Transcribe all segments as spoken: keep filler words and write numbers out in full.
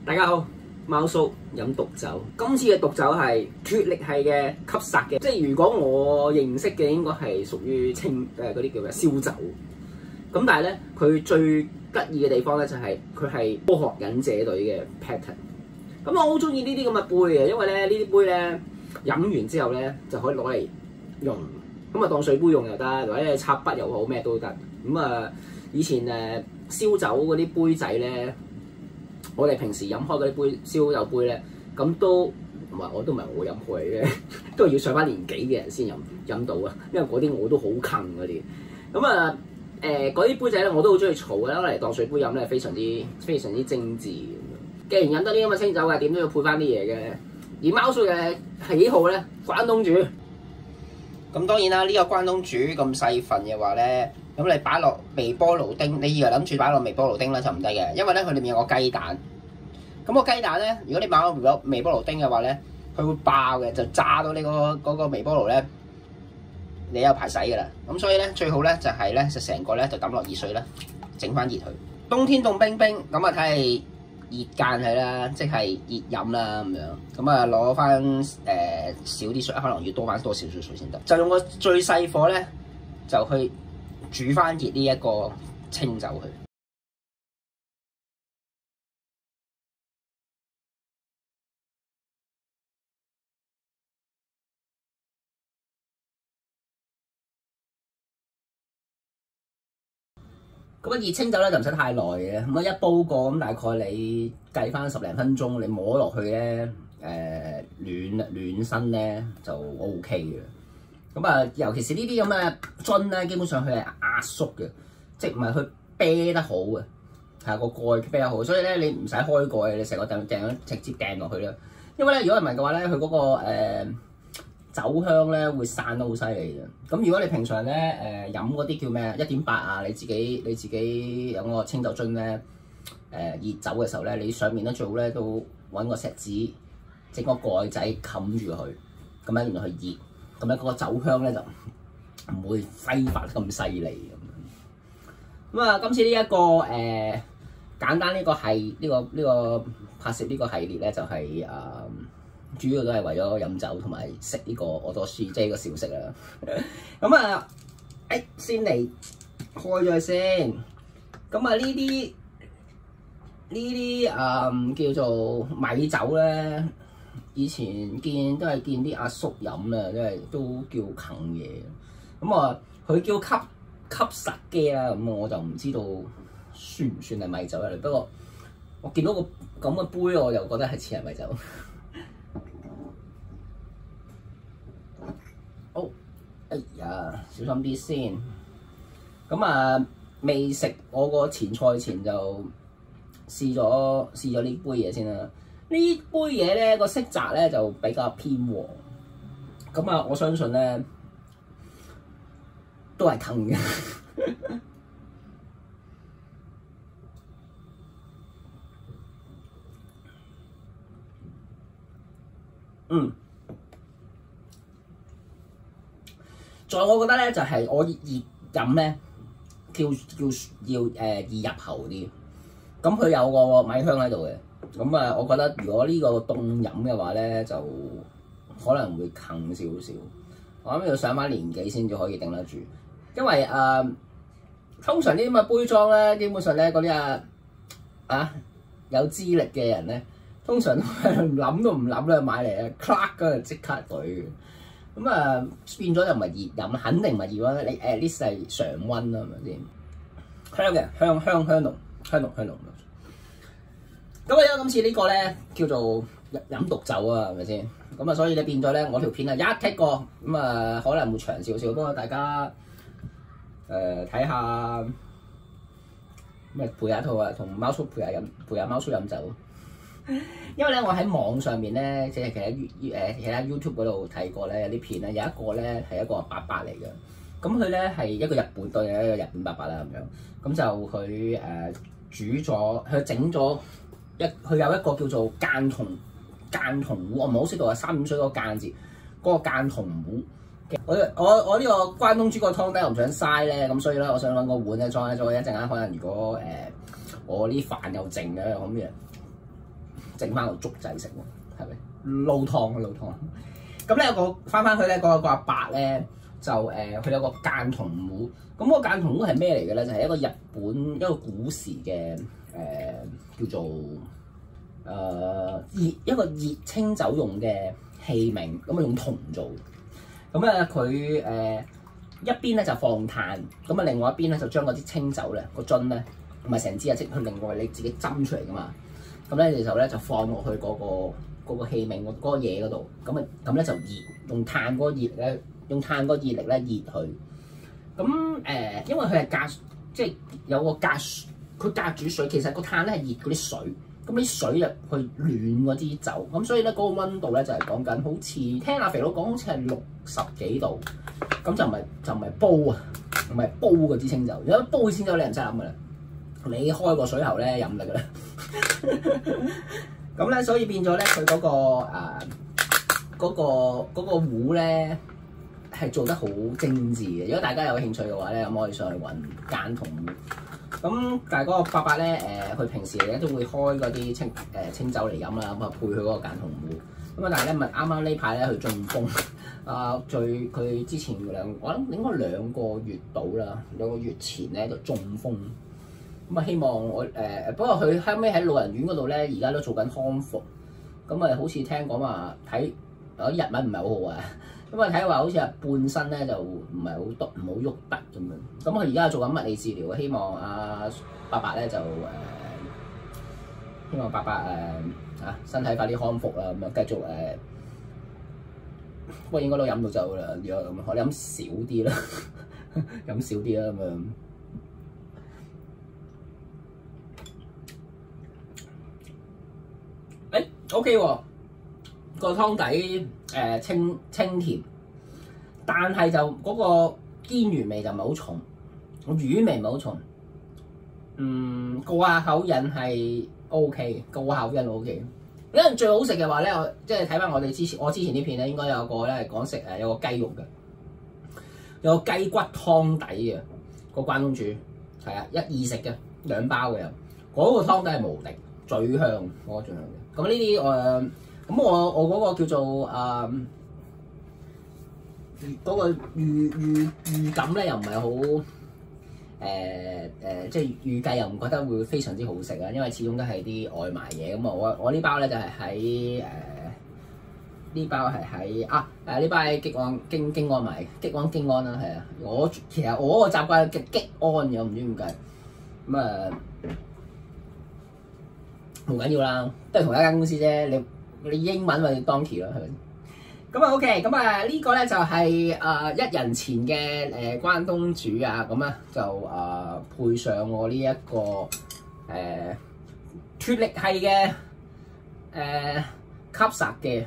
大家好，貓叔飲毒酒。今次嘅毒酒係脫力系嘅吸殺嘅，即係如果我認識嘅應該係屬於清誒嗰啲叫咩燒酒。咁但係咧，佢最得意嘅地方咧就係佢係科學忍者隊嘅 pattern。咁我好中意呢啲咁嘅杯嘅，因為咧呢啲杯咧飲完之後咧就可以攞嚟用，咁啊當水杯用又得，或者插筆又好，咩都得。咁啊以前誒燒酒嗰啲杯仔咧。我哋平時飲開嗰啲杯燒酒杯咧，咁都唔係我都唔係我飲開嘅，都係要上翻年紀嘅人先飲飲到啊！因為嗰啲我都好坑嗰啲。咁啊誒嗰啲杯仔咧，我都好中意儲嘅，攞嚟當水杯飲咧，非常之非常之精緻。既然飲得啲咁嘅清酒嘅，點都要配翻啲嘢嘅。而貓叔嘅喜好咧，關東煮。咁當然啦，呢、這個關東煮咁細份嘅話咧。咁你擺落微波爐叮，你以為諗住擺落微波爐叮咧就唔得嘅，因為咧佢裏面有個雞蛋。咁個雞蛋咧，如果你擺落微波爐叮嘅話咧，佢會爆嘅，就炸到你個嗰個微波爐咧，你有排洗㗎啦。咁所以咧最好咧就係咧就成個咧就抌落熱水啦，整翻熱佢。冬天凍冰冰，咁啊睇係熱間係啦，即係熱飲啦咁樣。咁啊攞翻誒少啲水，可能要多翻多少少水先得。就用個最細火咧，就去煮翻熱呢一個清酒去。咁啊熱清酒咧就唔使太耐嘅，咁啊一煲過咁大概你計翻十零分鐘，你摸落去咧誒、呃、暖暖身咧就 O K 嘅。咁啊，尤其是呢啲咁嘅樽咧，基本上佢係壓縮嘅，即係唔係佢啤得好嘅，係個蓋啤得好，所以咧你唔使開蓋，你成個掟掟直接掟落去啦。因為咧，如果唔係嘅話咧，佢嗰、嗰個、呃、酒香咧會散得好犀利嘅。咁如果你平常咧誒、呃、飲嗰啲叫咩一點八啊，你自己你自己有個清酒樽咧誒熱酒嘅時候咧，你上面咧最好咧都揾個錫紙整個蓋仔冚住佢，咁樣原來佢熱。咁咧嗰個酒香咧就唔會揮發得咁犀利咁樣。咁啊，今次呢、這、一個誒、呃、簡單呢個係呢、這個呢、這個拍攝呢個系列咧，就係、是、誒、呃、主要都係為咗飲酒同埋食呢個俄多斯，即係個小食啦。咁啊，誒、欸、先嚟開咗先。咁啊，呢啲呢啲誒叫做米酒咧。以前見都係見啲阿叔飲啦，即係都叫啃嘢。咁啊，佢叫吸吸實機啦，咁我就唔知道算唔算係米酒嚟。不過我見到個咁嘅杯，我就覺得係似係米酒。好，哎呀，小心啲先。咁啊，未食我個前菜前就試咗試咗呢杯嘢先啦。呢杯嘢咧個色澤咧就比較偏黃，咁啊我相信咧都係坑嘅。嗯，再我覺得咧就係、是、我熱飲咧叫叫要誒、呃、易入喉啲，咁佢有個米香喺度嘅。咁啊，我覺得如果呢個凍飲嘅話咧，就可能會坑少少。我諗要上翻年紀先至可以頂得住，因為誒、呃、通常啲咁嘅杯裝咧，基本上咧嗰啲啊啊有資歷嘅人咧，通常都係唔諗都唔諗咧買嚟啊 ，clack 嗰就即刻懟嘅。咁啊變咗就唔係熱飲，肯定唔係熱溫，你 at least 係常溫啦，係咪先？香嘅香香香濃香濃香濃。咁啊，今次呢個咧叫做飲毒酒啊，係咪先？咁啊，所以你變咗咧，我條片啊一剔過，咁啊可能會長少少，不過大家誒睇下咩陪下套啊，同貓叔陪下飲，陪下貓叔飲酒。因為咧，我喺網上面咧，即係其實誒其他 YouTube 嗰度睇過咧，有啲片咧，有一個咧係一個伯伯嚟嘅，咁佢咧係一個日本對一個日本伯伯啦咁樣，咁就佢誒、呃、煮咗，佢整咗。一佢有一個叫做間銅間銅壺，我唔係好識到啊，三點水嗰個間字，嗰、那個間銅壺。我我我呢個關東煮個湯底我唔想嘥咧，咁所以咧我想揾個碗咧裝喺咗，一陣間可能如果誒、呃、我啲飯又剩嘅咁嘅， 整翻個粥仔食喎，係咪撈湯啊撈湯？咁咧有個翻翻去咧，嗰個阿伯咧就誒，佢、呃、有個間銅壺。咁嗰個間銅壺係咩嚟嘅咧？就係、是、一個日本一個古時嘅誒、呃、叫做誒熱、呃、一個熱清酒用嘅器皿，咁啊用銅做。咁咧佢誒一邊咧就放炭，咁啊另外一邊咧就將嗰啲清酒咧個樽咧唔係成支啊，即係佢另外你自己斟出嚟噶嘛。咁咧你就咧就放落去嗰、那個。嗰個器皿嗰嗰個嘢嗰度，咁啊咁咧就熱，用炭嗰個熱咧，用炭嗰個熱力咧熱佢。咁誒、呃，因為佢係隔，即係有個隔，佢隔住水。其實個炭咧係熱嗰啲水，咁啲水入去暖嗰啲酒。咁所以咧嗰、那個溫度咧就係講緊，好似聽阿肥佬講，好似係六十幾度。咁就唔係就唔係煲啊，唔係煲嗰支清酒。如果煲嘅清酒你唔使諗噶啦，你開個水喉咧飲得噶啦。咁咧，所以變咗咧，佢嗰個誒嗰個嗰個壺咧係做得好精緻嘅。如果大家有興趣嘅話咧，咁可以上去揾間銅壺。咁但係嗰個伯伯咧，誒、呃、佢平時咧都會開嗰啲清誒、呃、清酒嚟飲啦，咁啊配佢嗰個間銅壺。咁啊，但係咧咪啱啱呢排咧佢中風啊，最佢之前兩我諗應該兩個月到啦，兩個月前咧就中風。咁啊，希望我誒、呃，不過佢後尾喺老人院嗰度咧，而家都做緊康復。咁啊，好似聽講話睇有啲日文唔係好好啊。咁啊，睇話好似係半身咧就唔係好得，唔好喐得咁樣。咁佢而家做緊物理治療，希望阿伯伯咧就誒、呃，希望伯伯誒啊身體快啲康復啦，咁啊繼續誒。不過應該都飲到酒啦，如果咁，我哋飲少啲啦，飲少啲啦咁樣。誒 OK 喎，個湯底誒、呃、清清甜，但係就嗰個堅魚味就唔係好重，個魚味唔係好重。嗯，過下口癮係 OK，過下口癮 OK。因為最好食嘅話咧，我即係睇翻我哋之前我之前啲片咧，應該有個咧係講食誒有個雞肉嘅，有個雞骨湯底嘅個關東煮，係啊，一二食嘅兩包嘅，嗰、那個湯底係無敵最香，我覺得最香嘅。咁呢啲誒，咁我我嗰個叫做誒嗰、呃那個預預預感咧，又唔係好誒誒，即係預計又唔覺得會非常之好食啊，因為始終都係啲外賣嘢。咁啊，我我呢包咧就係喺誒呢包係喺啊誒呢包喺激安京京安買，激安京安啦，係啊。我其實我個習慣嘅激安嘅，我唔知點解咁啊。唔緊要啦，都係同一間公司啫。你你英文咪 Donkey 咯，係咪？咁啊 OK，咁啊呢個咧就係、是、誒、呃、一人前嘅誒、呃、關東煮啊，咁啊就誒、呃、配上我呢、這、一個誒脫力係嘅誒吸殺嘅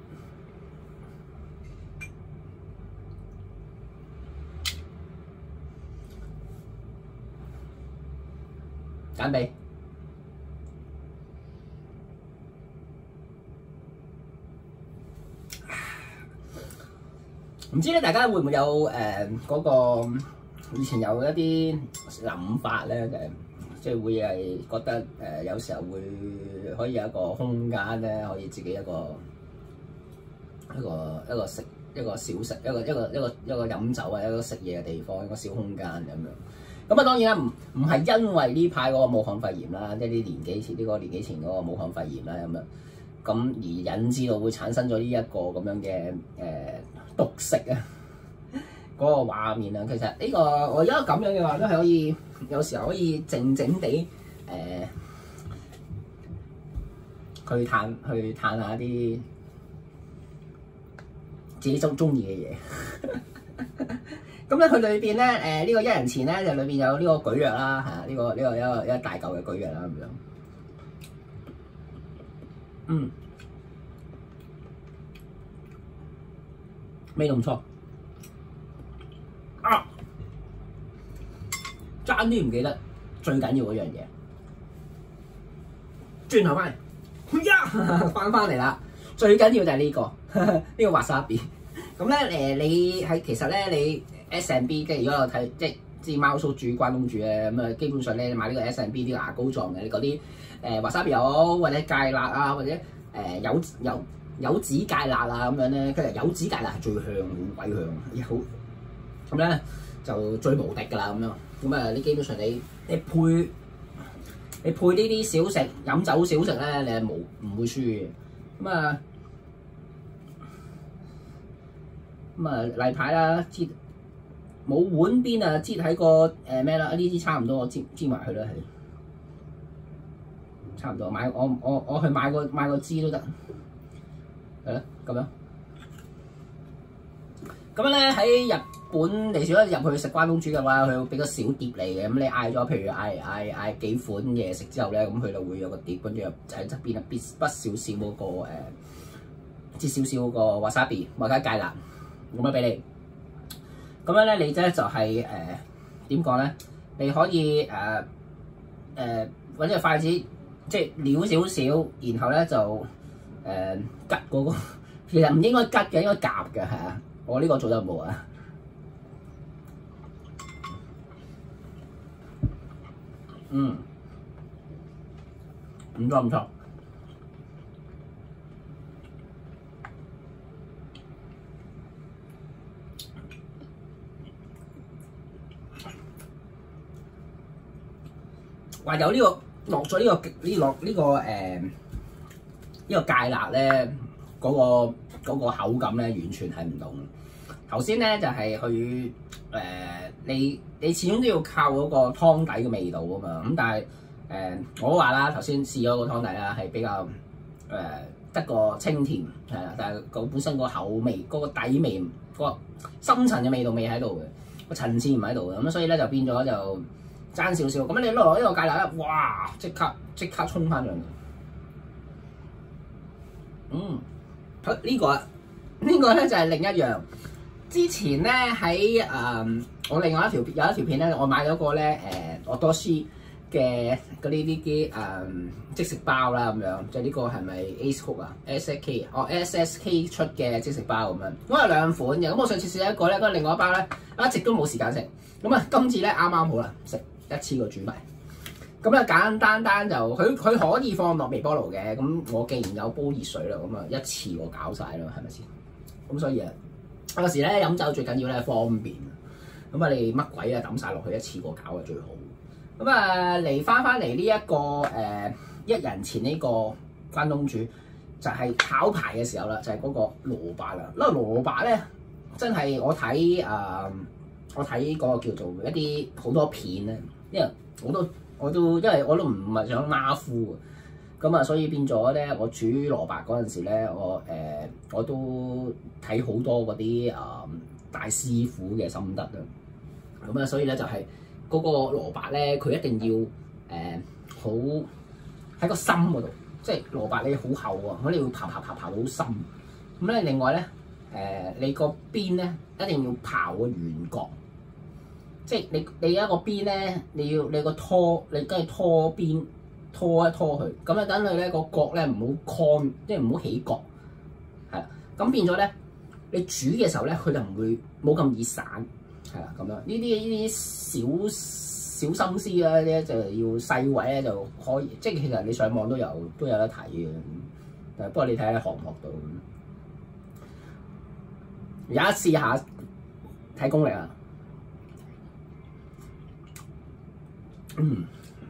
簡比。唔知咧，大家會唔會有誒嗰、呃那個以前有一啲諗法咧？誒，即係會係覺得誒、呃，有時候會可以有一個空間咧，可以自己一個一個一個食一個小食，一個一個一個一個飲酒啊，一個食嘢嘅地方，一個小空間咁樣。咁啊，當然啦，唔唔係因為呢排嗰個武漢肺炎啦，即係啲年幾前呢、這個年幾前嗰個武漢肺炎啦咁樣，咁而引致到會產生咗呢一個咁樣嘅誒。呃獨食啊！嗰、那個畫面啊，其實呢、這個我而家咁樣嘅話，都係可以有時候可以靜靜地誒去嘆去嘆下啲自己中中意嘅嘢。咁咧，佢裏邊咧誒呢、呃這個一人前咧就裏邊有呢個蒟蒻啦，係啊，呢、這個呢、這個一個一個大嚿嘅蒟蒻啦咁樣。嗯。味唔錯啊！爭啲唔記得最緊要嗰樣嘢，轉頭翻嚟，呀，翻翻嚟啦！最緊要就係呢、這個呢個 wasabi。咁咧誒，你喺其實咧你 S and B 即係如果我睇即係支貓叔煮關東煮咧，咁啊基本上咧買呢個 S and B 啲牙膏狀嘅，你嗰啲誒華沙比又好，或者芥辣啊，或者誒、呃、柚柚柚子芥辣啊咁樣咧，其實柚子芥辣係最香，好鬼香，好咁咧就最無敵㗎啦咁樣。咁啊，你基本上你你配你配呢啲小食飲酒小食咧，你係冇唔會輸嘅。咁啊咁啊例牌啦，擠冇碗邊啊，擠喺個誒咩啦？呢啲差唔多，我擠擠埋佢啦，係差唔多。買我我我去買個買個支都得，係咯咁樣。咁樣咧喺日本你少得入去食關東煮嘅話，佢會俾個小碟嚟嘅。咁你嗌咗，譬如嗌嗌嗌幾款嘢食之後咧，咁佢就會有個碟，跟住就喺側邊啊，必不少少嗰個誒，擠少少嗰個 wasabi 或者芥辣，咁樣俾你。咁樣咧，你咧就係誒點講咧？你可以誒誒揾隻筷子，即係撩少少，然後咧就誒吉嗰個，其實唔應該吉嘅，應該夾嘅，係啊。我呢個做得唔好啊。嗯，唔錯唔錯。話有呢、這個落咗呢個呢落呢個誒呢個芥辣咧，嗰、那個嗰、那個口感咧完全係唔同。頭先咧就係、是、去誒、呃、你你始終都要靠嗰個湯底嘅味道啊嘛。咁但係誒、呃、我都話啦，頭先試咗個湯底啦，係比較誒得、呃、個清甜係啦，但係個本身個口味嗰、那個底味、那個深層嘅味道未喺度嘅，個層次唔喺度嘅，咁所以咧就變咗就爭少少。咁你落呢個芥辣咧，哇！即刻即刻衝翻上嚟。嗯，好、這個、呢個啊呢個咧就係、是、另一樣。之前咧喺誒我另外一條有一條片咧，我買咗個咧誒我多士嘅嗰啲啲啲誒即食包啦咁樣，就呢、是、個係咪 Ace Cook 啊 ？S S K 哦 S S K 出嘅即食包咁樣，咁有兩款嘅。咁我上次試咗一個咧，咁另外一包咧一直都冇時間食。咁啊，今次咧啱啱好啦，食一次過煮埋。咁啊簡簡單單就佢佢可以放落微波爐嘅。咁我既然有煲熱水啦，咁啊一次過搞晒啦，係咪先？咁所以啊〜有時咧飲酒最緊要咧方便，咁啊你乜鬼啊抌晒落去一次過搞啊最好。咁啊嚟翻翻嚟呢一個誒、呃、一人前呢個關東煮，就係、是、考牌嘅時候啦，就係、是、嗰個蘿蔔啦。嗰個蘿蔔咧真係我睇誒、呃、我睇嗰個叫做一啲好多片咧，因為我都我都因為我都唔係想馬虎。咁啊，所以變咗咧，我煮蘿蔔嗰陣時咧，我誒、呃、我都睇好多嗰啲誒大師傅嘅心得啦。咁啊，所以咧就係、是、嗰個蘿蔔咧，佢一定要誒好喺個心嗰度，即係蘿蔔你好厚啊，咁你要刨刨刨刨到好深。咁咧，另外咧誒、呃、你個邊咧一定要刨個圓角，即係你你一個邊咧，你要你個拖，你跟住拖邊。拖一拖佢，咁啊等佢咧個角咧唔好抗，即係唔好起角，係啦。咁變咗咧，你煮嘅時候咧，佢就唔會冇咁易散，係啦咁樣。呢啲呢啲小小心思啦，咧就要細位咧就可以，即係其實你上網都有都有得睇嘅。誒，不過你睇下學唔學到。而家試下睇功力啊！嗯。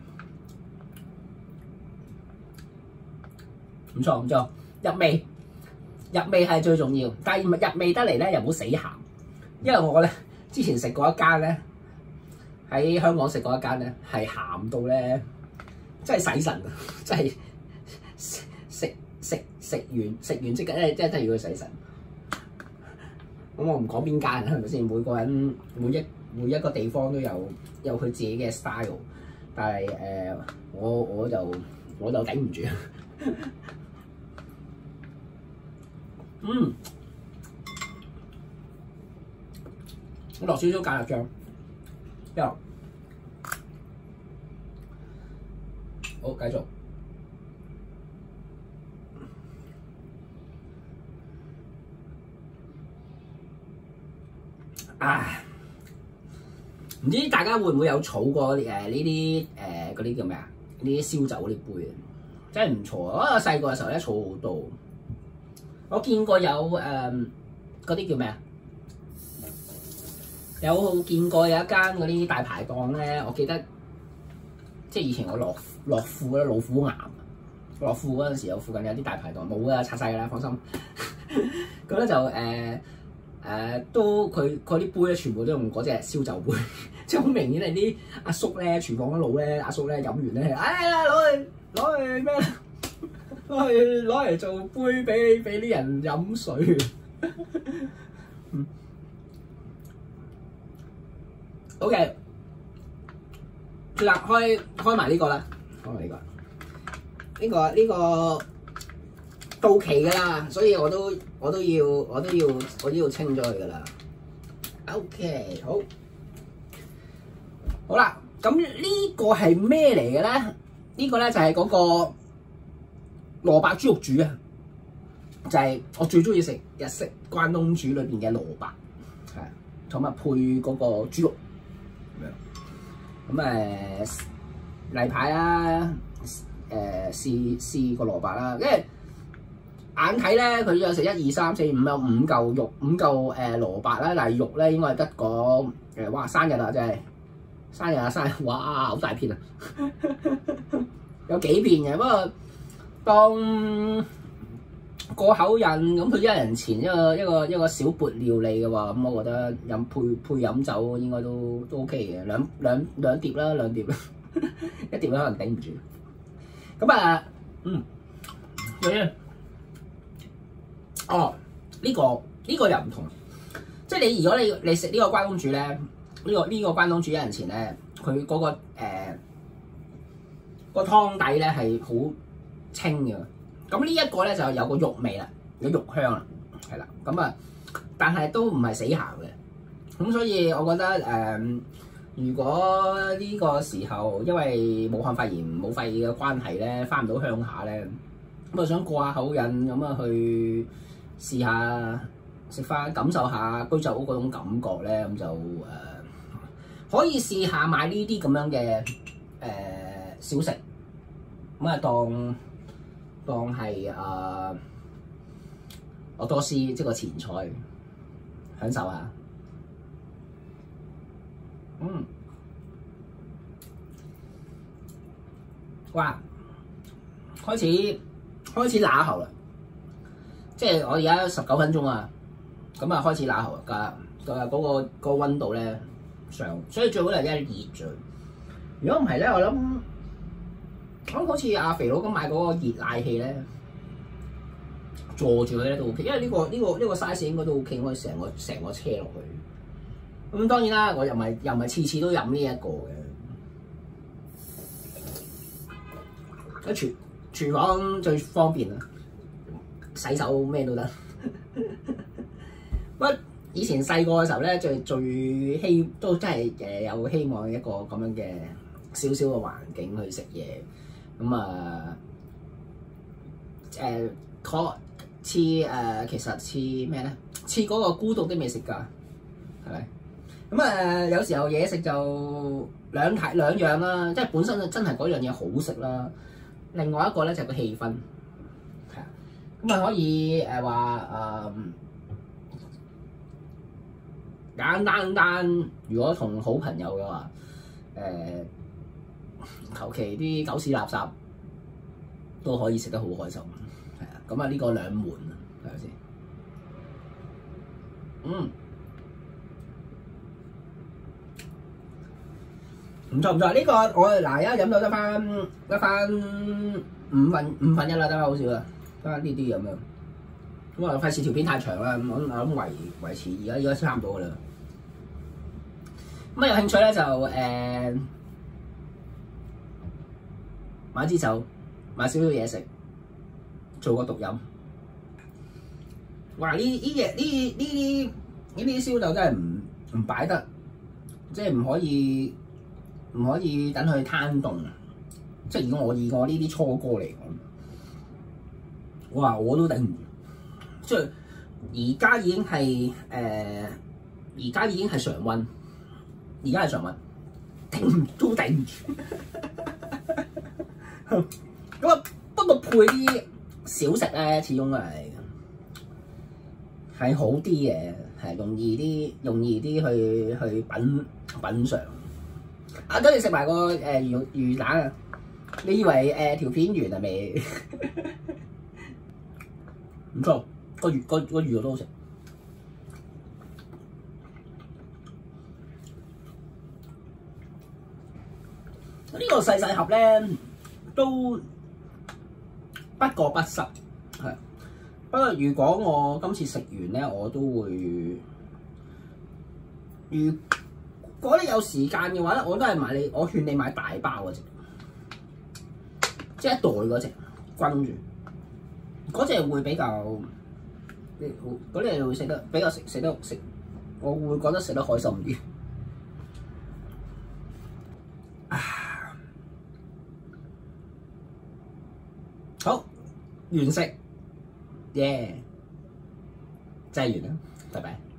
唔錯唔錯，入味入味係最重要，但係入味得嚟咧又唔好死鹹，因為我咧之前食過一間咧喺香港食過一間咧係鹹到咧真係洗腎啊！真係食食食食完食完即刻咧真係真係要去洗腎。咁我唔講邊間係咪先？每個人每一每一個地方都有有佢自己嘅 style， 但係誒、呃、我我就我就頂唔住。嗯，我落少少芥辣醬，之後好繼續。啊， 唔知大家會唔會有儲過誒呢啲誒嗰啲叫咩啊？呢啲燒酒嗰啲杯啊，真係唔錯啊！我細個嘅時候咧儲好多，我見過有誒嗰啲叫咩啊？有見過有一間嗰啲大排檔咧，我記得即係以前我樂樂富咧，老虎岩樂富嗰陣時有附近有啲大排檔，冇㗎，拆晒㗎啦，放心。咁咧就誒。呃誒、呃、都佢佢啲杯咧，全部都用嗰隻燒酒杯，即係好明顯係啲阿叔咧，廚房嗰佬咧，阿叔咧飲完咧，哎呀攞去攞去咩？攞去攞嚟做杯俾俾啲人飲水。嗯。OK，好啦，開開埋呢個啦，開埋呢個，呢個呢個到期㗎啦，所以我都。我都要，我都要，我都要清咗佢噶啦。OK， 好，好啦，咁呢個係咩嚟嘅咧？呢、呢個咧就係嗰個蘿蔔豬肉煮啊，就係、係、我最中意食日式關東煮裏邊嘅蘿蔔，係同埋配嗰個豬肉咁樣。咁誒例牌啦，誒試試個蘿蔔啦，因為眼睇咧，佢有食一二三四五有五嚿肉，五嚿誒蘿蔔啦，但係肉咧應該係得個誒，哇生日啊真係生日啊生日，哇好大片啊，有幾片嘅，不過當過口癮咁，佢一人前一個一個一個小缽料理嘅話，咁我覺得飲配配飲酒應該都都 OK 嘅，兩兩兩碟啦兩碟啦，一碟可能頂唔住。咁啊，嗯，對。哦，呢、這個呢、這個又唔同，即係你如果你你食呢個關東煮咧，呢、這個呢、這個關東煮一人前咧，佢嗰、那個誒、呃那個湯底咧係好清嘅，咁呢一個咧就有個肉味啦，有肉香啦，係啦，咁啊，但係都唔係死鹹嘅，咁所以我覺得誒、呃，如果呢個時候因為武漢肺炎冇肺嘅關係咧，翻唔到鄉下咧，咁啊想過下口癮咁啊去。試下食翻感受下居酒屋嗰種感覺咧，咁就誒、呃、可以試下買呢啲咁樣嘅誒、呃、小食，咁啊當當係誒我多士即係個前菜，享受下。嗯，哇，開始開始乸喉啦！即係我而家十九分鐘啊，咁啊開始乸喉㗎，個嗰個嗰個溫度咧上，所以最好係一熱咗。如果唔係咧，我諗我諗好似阿肥佬咁買嗰個熱奶器咧，坐住佢咧都 OK，因為呢個呢個呢個 size 應該都 OK，可以成個成個車落去。咁當然啦，我又唔係又唔係次次都飲呢一個嘅。喺廚廚房最方便啦。洗手咩都得，不過以前細個嘅時候咧，最最希都真係誒有希望一個咁樣嘅少少嘅環境去食嘢，咁啊誒確似誒其實似咩咧？似嗰個孤獨的美食家，係咪？咁啊有時候嘢食就兩睇兩樣啦，即係本身真係嗰樣嘢好食啦，另外一個咧就係個氣氛。咁啊可以誒話誒簡單單，如果同好朋友嘅話，誒求其啲狗屎垃圾都可以食得好開心，係啊！咁啊呢個兩門啊，係咪先？嗯，唔錯唔錯，呢、這個我嗱而家飲到得翻得翻五分五分一啦，得翻好少啦。得呢啲咁樣，咁啊費事條片太長啦，我我諗維維持而家而家差唔多噶啦。咁啊有興趣咧就誒、呃、買支酒，買少少嘢食，做個毒飲。哇！呢呢嘢呢呢啲呢啲燒酒真係唔唔擺得，即係唔可以唔可以等佢攤凍。即係如果我以我呢啲初哥嚟講。我話我都頂唔住，即係而家已經係誒，而、呃、家已經係常溫， 而家係常溫，頂都頂唔住。咁啊，不過配啲小食咧，始終係係好啲嘅，係容易啲，容易啲去去品品嚐。啊，跟住食埋個誒魚魚蛋啊！你以為誒、呃、條片完係未？唔錯，個魚個個魚肉都好食。呢、這個細細盒咧都不過不失，係。不過如果我今次食完咧，我都會，如果你有時間嘅話咧，我都係買你，我勸你買大包嗰隻，即係一袋嗰隻，均住，嗰隻會比較，嗰啲會食得比較食食得食，我會覺得食得開心啲。好，完食，耶，真係完啦，拜拜。